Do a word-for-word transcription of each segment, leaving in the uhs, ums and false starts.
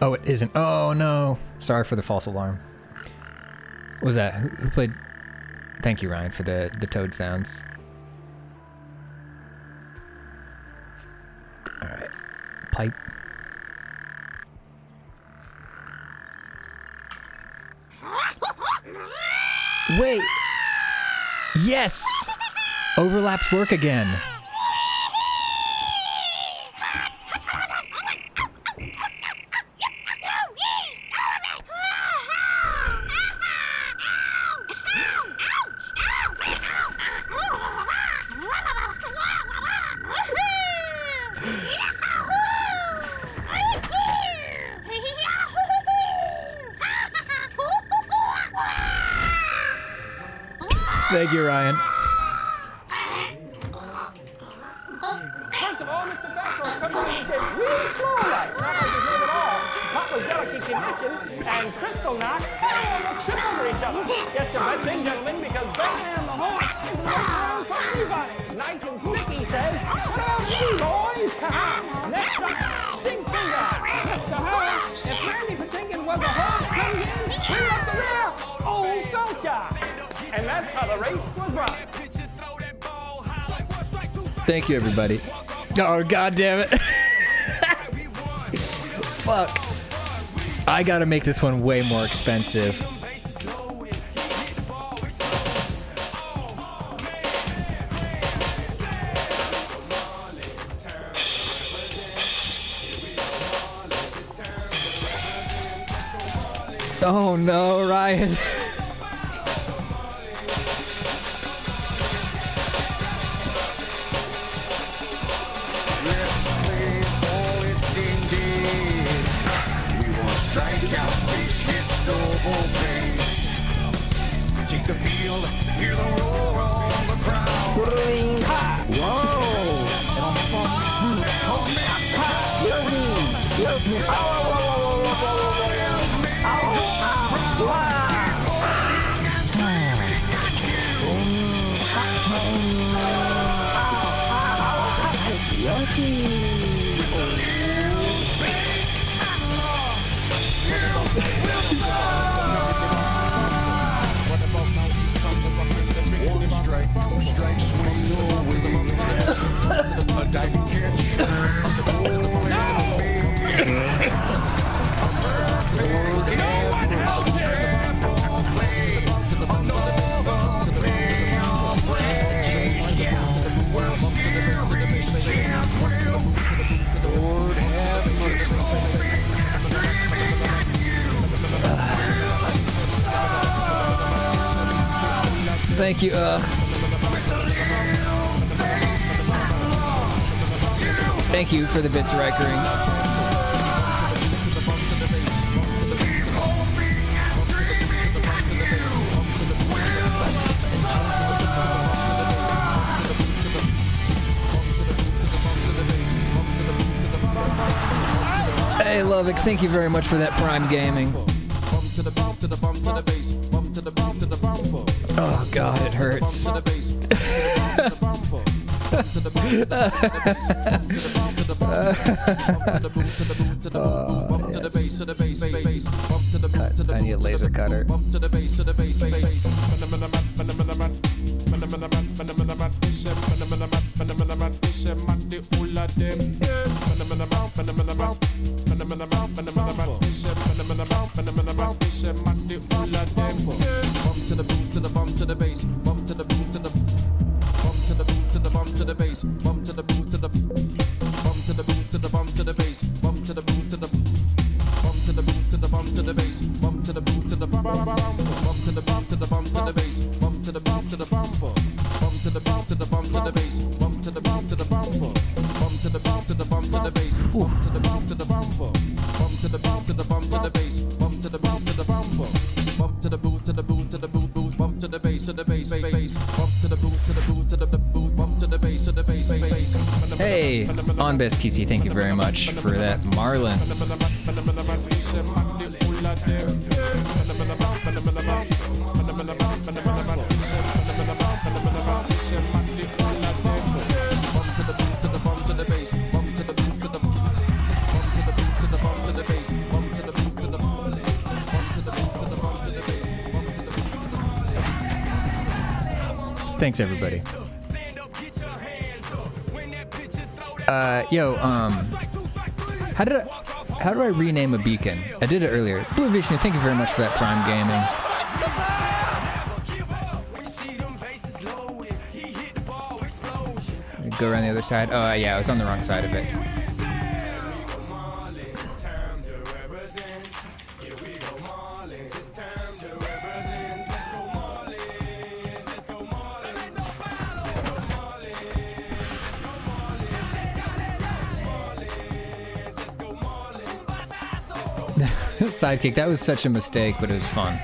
Oh, it isn't. Oh, no. Sorry for the false alarm. What was that? Who, who played? Thank you, Ryan, for the, the toad sounds. All right. Pipe. Wait. Yes. Overlaps work again. Thank you, Ryan. First of all, Mister Baxter, coming in get really slow like. Not like his name at all. Papa Delicate Condition and Crystal Knock almost trip over each other. Yes, the best thing, gentlemen, because Batman the horse is right around from everybody. Nice and sticky says, what about me, boys? Next up, Sting Finger. So how, if Randy Patinkin was a horse comes in, bring up the rear, old Felcher. And that's how the race was run. Thank you, everybody. Oh, God damn it. Fuck. I gotta make this one way more expensive. Oh, no, Ryan. Take the field, hear the roar of the crowd. Ring high. Whoa! One strike, two strike, swing away. A diving catch. Thank you. Uh, thank you for the bits, Reichering. Hey, Lovick, thank you very much for that Prime Gaming. Oh, God, it hurts. uh, yes. I need a laser cutter. Hey, on best K C, thank you very much for that Marlins. Thanks, everybody. Uh, yo, um, how did I, how do I rename a beacon? I did it earlier. Blue Vision, thank you very much for that Prime Gaming. Go around the other side. Oh, yeah, I was on the wrong side of it. Sidekick, that was such a mistake, but it was fun.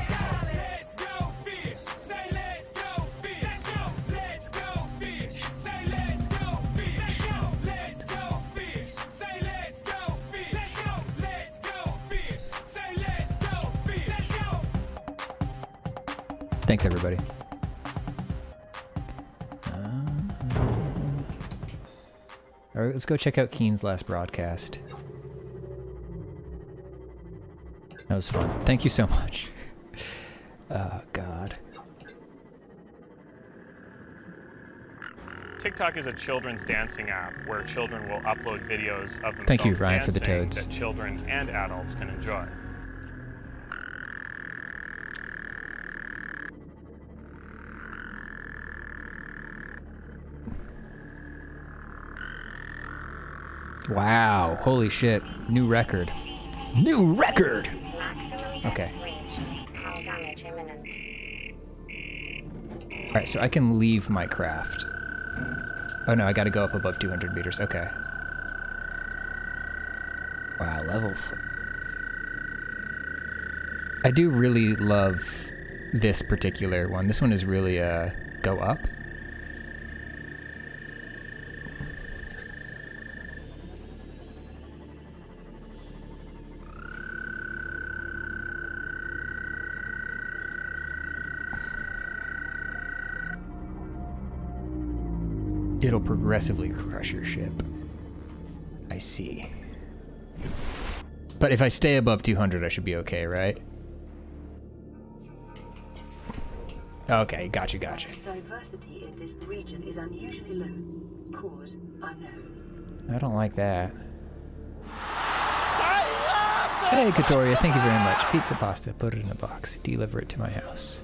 Thanks, everybody. Uh, all right, let's go check out Keen's last broadcast. That was fun. Thank you so much. Oh, God. TikTok is a children's dancing app where children will upload videos of themselves Thank you, Ryan, for the dancing toads. that children and adults can enjoy. Wow. Holy shit. New record. New record! Okay. Alright, so I can leave my craft. Oh no, I gotta go up above two hundred meters. Okay. Wow, level f I do really love this particular one. This one is really, uh, go up. It'll progressively crush your ship. I see. But if I stay above two hundred, I should be okay, right? Okay, gotcha, gotcha. Diversity in this region is unusually low. Cause unknown. I don't like that. Hey, Katoria, thank you very much. Pizza pasta, put it in a box. Deliver it to my house.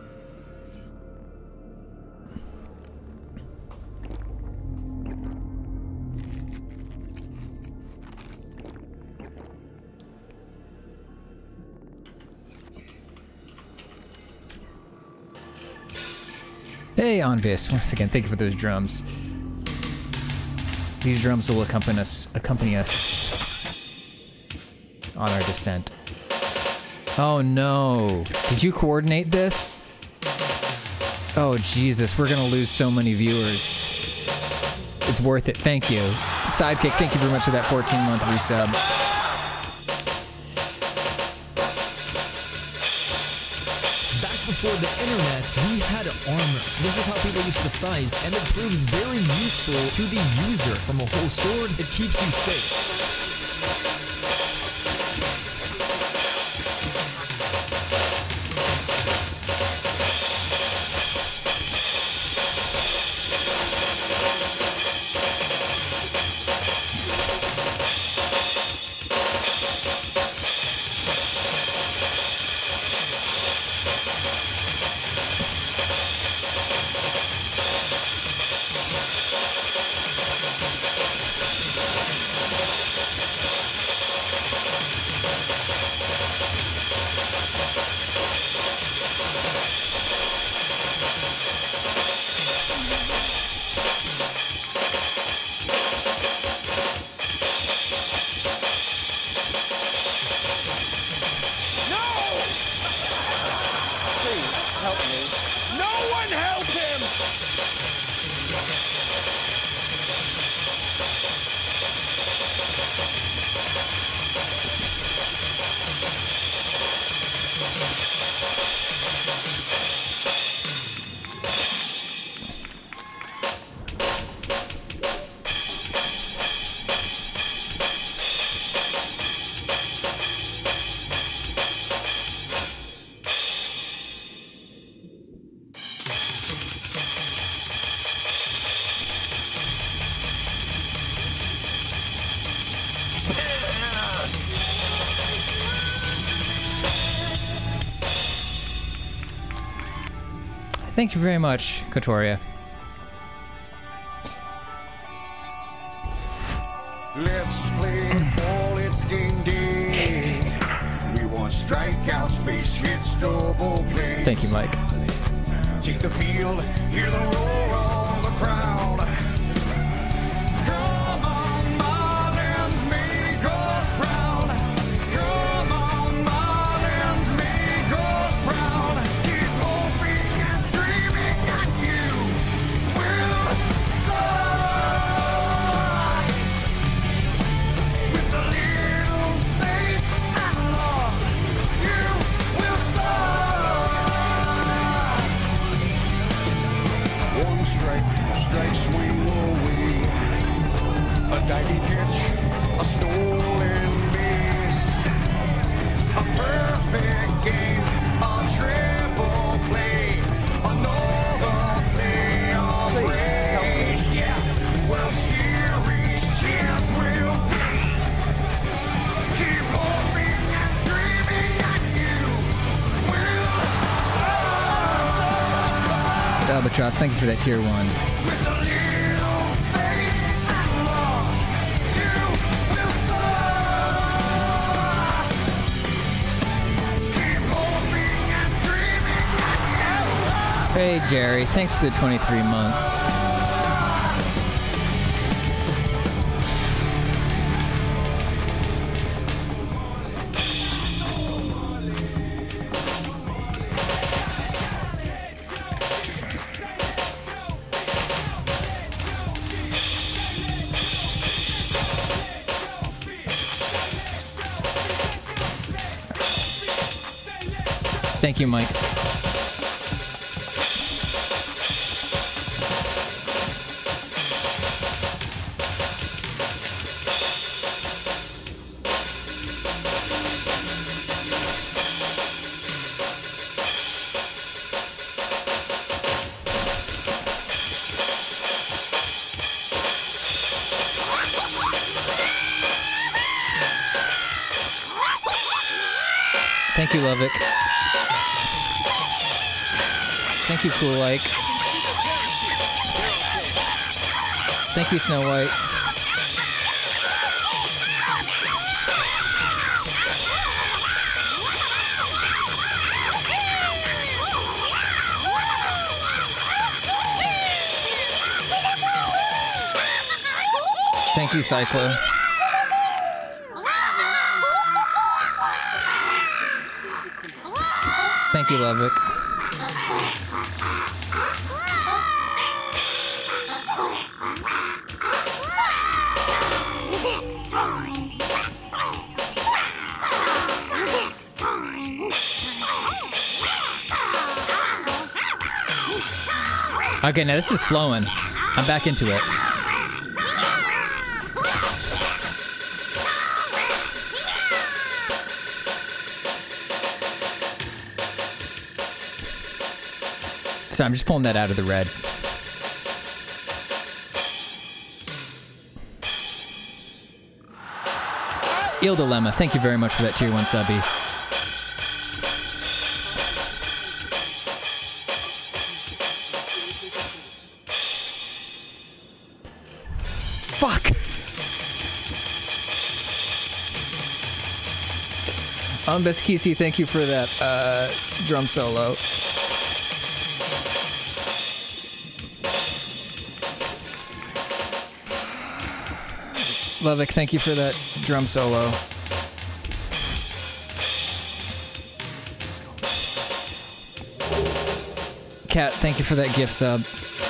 Hey, Onvis, once again, thank you for those drums. These drums will accompany us, accompany us on our descent. Oh no! Did you coordinate this? Oh Jesus, we're gonna lose so many viewers. It's worth it. Thank you, Sidekick. Thank you very much for that fourteen month resub. Before the internet, we had armor. This is how people used to fight, and it proves very useful to the user. From a whole sword, it keeps you safe. Thank you very much, Kotoria. Let's play ball, it's game day. We want strikeouts, base hits, double plays. Thank you, Mike. Take the field, hear the roar of the crowd. Come on, Marlins, make us proud. Come on, Marlins, make us proud. Keep hoping and dreaming and you will soar. With a little faith and love, you will soar. One strike, two strikes, swing away. A diving catch, a stolen base. A perfect game, a triple play. Another play of race. Yes, World Series chance will be. Keep hoping and dreaming and you will soar. Albatross, thank you for that tier one. With a little faith and love, you will soar. Keep hoping and dreaming and you. Hey, Jerry, thanks for the twenty-three months. Thank you, Mike. Thank you, Lovick. Thank you, Cool Like. Thank you, Snow White. Thank you, Cyclo. Thank you, Lovick. Okay, now this is flowing. I'm back into it. So I'm just pulling that out of the red. Il Dilemma, thank you very much for that tier one subby. Fuck! Umbus Kisi, thank you for that uh, drum solo. Lovick, thank you for that drum solo. Kat, thank you for that gift sub.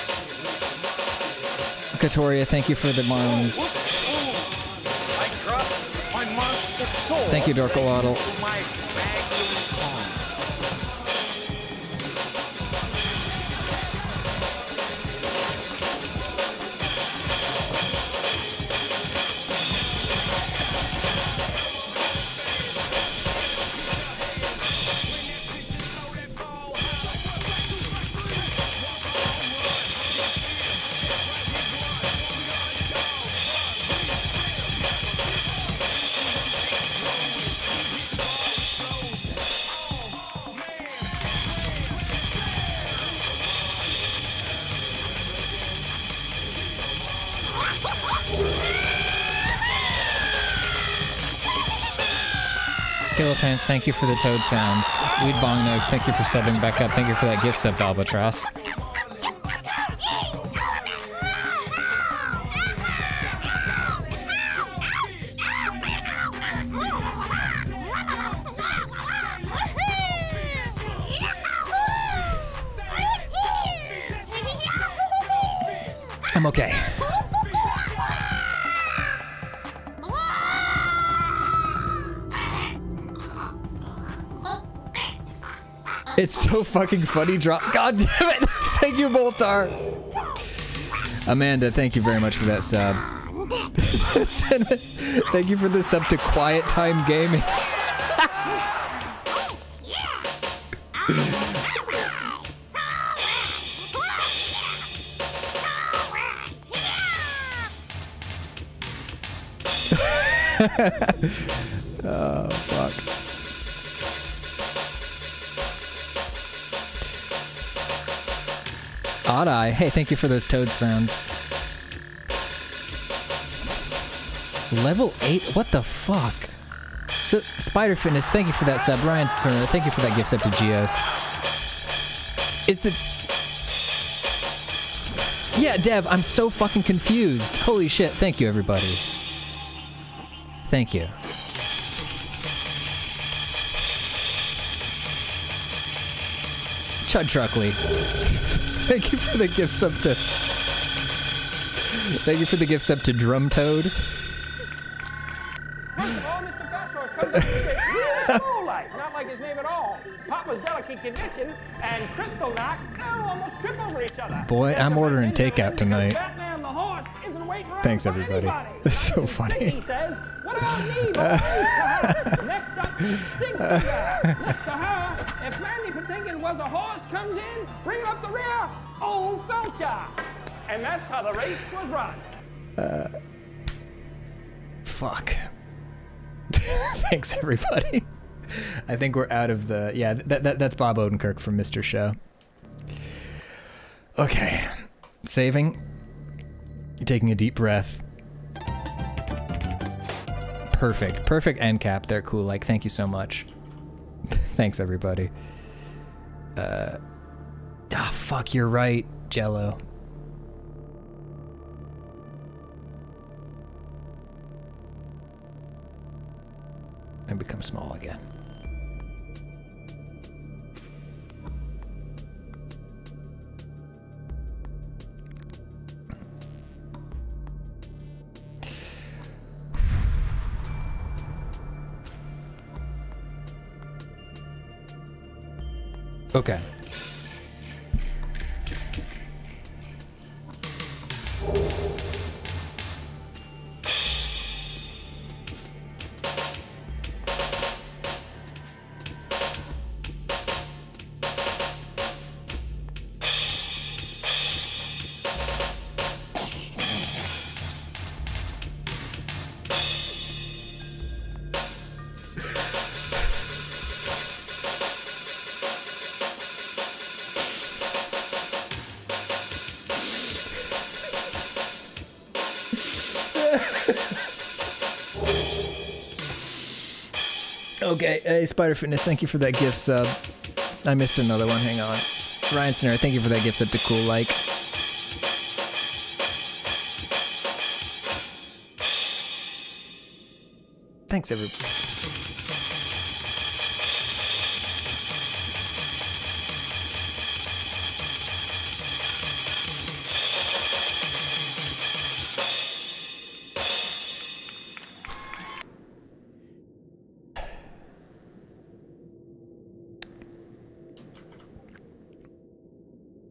Katoria, thank you for the Marlins. I trust my monster soul. Thank you, Dorkowaddle. To my magnum calm. Little Fans, thank you for the toad sounds. Weed Bong Notes, thank you for subbing back up. Thank you for that gift sub, Albatross. I'm okay. It's so fucking funny. Drop. God damn it. Thank you, Boltar. Amanda, thank you very much for that sub. Thank you for the sub to Quiet Time Gaming. Oh, fuck. Odd Eye, hey, thank you for those toad sounds. Level eight? What the fuck? So, Spider Fitness, thank you for that sub. Ryan's Turner, thank you for that gift sub to Geos. Is the... Yeah, Dev, I'm so fucking confused. Holy shit, thank you, everybody. Thank you. Chud Truckley. Thank you for the gift sub to... Thank you for the gift sub to Drum Toad. First of all, Mister Fastsaw comes to say really slow like, not like his name at all. Papa's delicate condition and Crystal Knock, they'll almost trip over each other. Boy, I'm ordering takeout tonight. Batman the horse isn't waiting around Thanks, for everybody. anybody. It's so funny. He says, what do I need? Next up, Stinker. Next to her, if Mandy Patinkin was a horse comes in, bring up the rear, old Felcher. And that's how the race was run. Uh, fuck. Thanks, everybody. I think we're out of the... Yeah, that, that that's Bob Odenkirk from Mister Show. Okay. Saving. Taking a deep breath. Perfect. Perfect end cap there, cool. Like, thank you so much. Thanks, everybody. Uh, ah, fuck, you're right, Jello. And become small again. Okay. Okay, hey, Spider Fitness, thank you for that gift sub. I missed another one, hang on. Ryan Snare, thank you for that gift sub to Cool Like. Thanks, everybody.